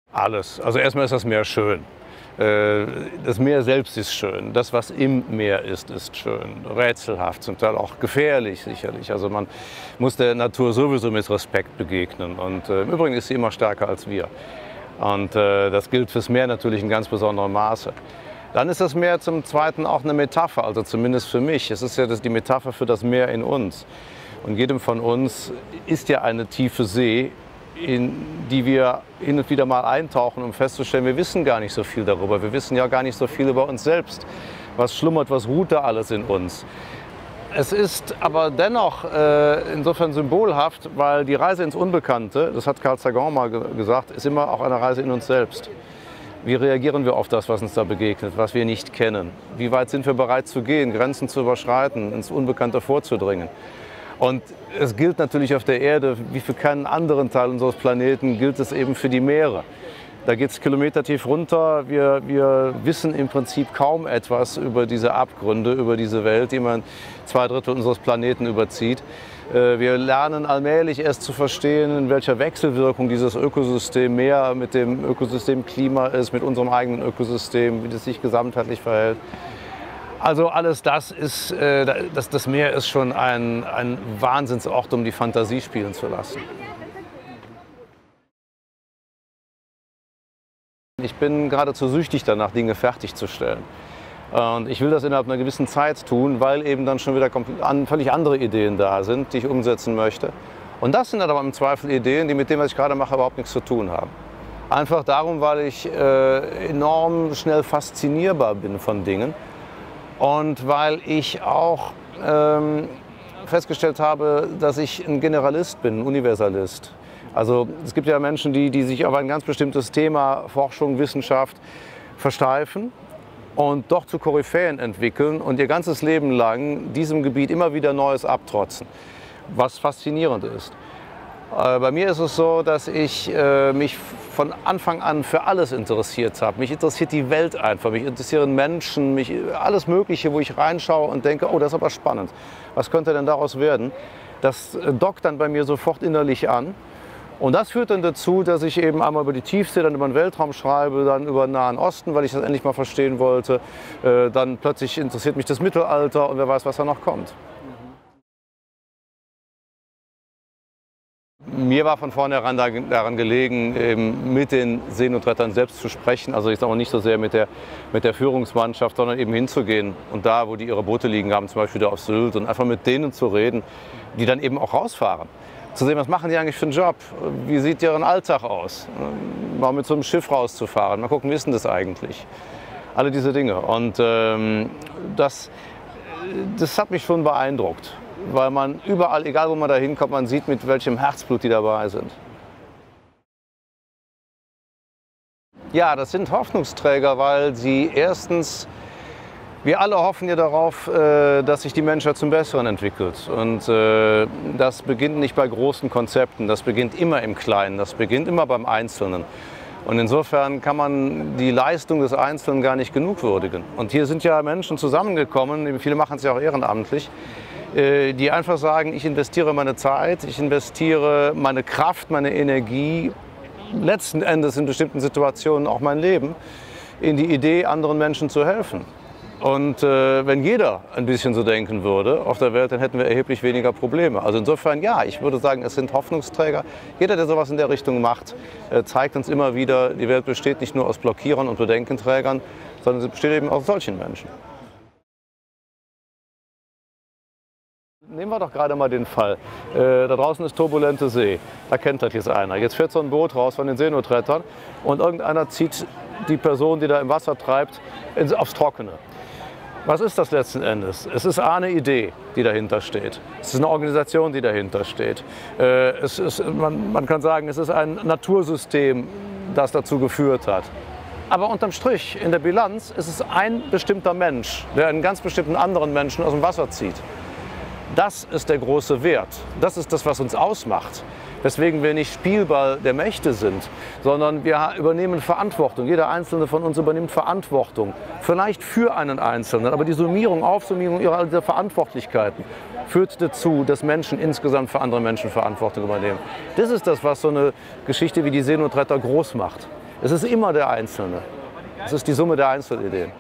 Alles. Also erstmal ist das Meer schön. Das Meer selbst ist schön. Das, was im Meer ist schön. Rätselhaft, zum Teil auch gefährlich sicherlich. Also man muss der Natur sowieso mit Respekt begegnen. Und im Übrigen ist sie immer stärker als wir. Und das gilt fürs Meer natürlich in ganz besonderem Maße. Dann ist das Meer zum Zweiten auch eine Metapher, also zumindest für mich. Es ist ja die Metapher für das Meer in uns. Und jedem von uns ist ja eine tiefe See, in die wir hin und wieder mal eintauchen, um festzustellen, wir wissen gar nicht so viel darüber. Wir wissen ja gar nicht so viel über uns selbst. Was schlummert, was ruht da alles in uns? Es ist aber dennoch insofern symbolhaft, weil die Reise ins Unbekannte, das hat Carl Sagan mal gesagt, ist immer auch eine Reise in uns selbst. Wie reagieren wir auf das, was uns da begegnet, was wir nicht kennen? Wie weit sind wir bereit zu gehen, Grenzen zu überschreiten, ins Unbekannte vorzudringen? Und es gilt natürlich auf der Erde, wie für keinen anderen Teil unseres Planeten, gilt es eben für die Meere. Da geht es kilometertief runter. Wir wissen im Prinzip kaum etwas über diese Abgründe, über diese Welt, die man 2/3 unseres Planeten überzieht. Wir lernen allmählich erst zu verstehen, in welcher Wechselwirkung dieses Ökosystem Meer mit dem Ökosystem Klima ist, mit unserem eigenen Ökosystem, wie das sich gesamtheitlich verhält. Also alles das ist, das Meer ist schon ein Wahnsinnsort, um die Fantasie spielen zu lassen. Ich bin geradezu süchtig danach, Dinge fertigzustellen. Und ich will das innerhalb einer gewissen Zeit tun, weil eben dann schon wieder völlig andere Ideen da sind, die ich umsetzen möchte. Und das sind dann aber im Zweifel Ideen, die mit dem, was ich gerade mache, überhaupt nichts zu tun haben. Einfach darum, weil ich enorm schnell faszinierbar bin von Dingen. Und weil ich auch festgestellt habe, dass ich ein Generalist bin, ein Universalist. Also es gibt ja Menschen, die sich auf ein ganz bestimmtes Thema, Forschung, Wissenschaft, versteifen und doch zu Koryphäen entwickeln und ihr ganzes Leben lang diesem Gebiet immer wieder Neues abtrotzen, was faszinierend ist. Bei mir ist es so, dass ich mich von Anfang an für alles interessiert habe. Mich interessiert die Welt einfach, mich interessieren Menschen, alles Mögliche, wo ich reinschaue und denke, oh, das ist aber spannend. Was könnte denn daraus werden? Das dockt dann bei mir sofort innerlich an. Und das führt dann dazu, dass ich eben einmal über die Tiefsee, dann über den Weltraum schreibe, dann über den Nahen Osten, weil ich das endlich mal verstehen wollte. Dann plötzlich interessiert mich das Mittelalter und wer weiß, was da noch kommt. Mir war von vornherein daran gelegen, eben mit den Seenotrettern selbst zu sprechen. Also ich sage auch nicht so sehr mit der Führungsmannschaft, sondern eben hinzugehen und da, wo die ihre Boote liegen haben, zum Beispiel da auf Sylt, und einfach mit denen zu reden, die dann eben auch rausfahren. Zu sehen, was machen die eigentlich für einen Job? Wie sieht deren Alltag aus? Mal mit so einem Schiff rauszufahren, mal gucken, wie ist denn das eigentlich? Alle diese Dinge. Und das hat mich schon beeindruckt. Weil man überall, egal wo man da hinkommt, man sieht, mit welchem Herzblut die dabei sind. Ja, das sind Hoffnungsträger, weil sie erstens, wir alle hoffen ja darauf, dass sich die Menschheit zum Besseren entwickelt. Und das beginnt nicht bei großen Konzepten, das beginnt immer im Kleinen, das beginnt immer beim Einzelnen. Und insofern kann man die Leistung des Einzelnen gar nicht genug würdigen. Und hier sind ja Menschen zusammengekommen, viele machen es ja auch ehrenamtlich, die einfach sagen, ich investiere meine Zeit, ich investiere meine Kraft, meine Energie, letzten Endes in bestimmten Situationen auch mein Leben, in die Idee, anderen Menschen zu helfen. Und wenn jeder ein bisschen so denken würde auf der Welt, dann hätten wir erheblich weniger Probleme. Also insofern, ja, ich würde sagen, es sind Hoffnungsträger. Jeder, der sowas in der Richtung macht, zeigt uns immer wieder, die Welt besteht nicht nur aus Blockierern und Bedenkenträgern, sondern sie besteht eben aus solchen Menschen. Nehmen wir doch gerade mal den Fall. Da draußen ist turbulente See. Da kennt das jetzt einer. Jetzt fährt so ein Boot raus von den Seenotrettern und irgendeiner zieht die Person, die da im Wasser treibt, aufs Trockene. Was ist das letzten Endes? Es ist eine Idee, die dahinter steht. Es ist eine Organisation, die dahinter steht. Man kann sagen, es ist ein Natursystem, das dazu geführt hat. Aber unterm Strich, in der Bilanz, ist es ein bestimmter Mensch, der einen ganz bestimmten anderen Menschen aus dem Wasser zieht. Das ist der große Wert. Das ist das, was uns ausmacht. Weswegen wir nicht Spielball der Mächte sind, sondern wir übernehmen Verantwortung. Jeder Einzelne von uns übernimmt Verantwortung. Vielleicht für einen Einzelnen, aber die Aufsummierung ihrer dieser Verantwortlichkeiten führt dazu, dass Menschen insgesamt für andere Menschen Verantwortung übernehmen. Das ist das, was so eine Geschichte wie die Seenotretter groß macht. Es ist immer der Einzelne. Es ist die Summe der Einzelideen.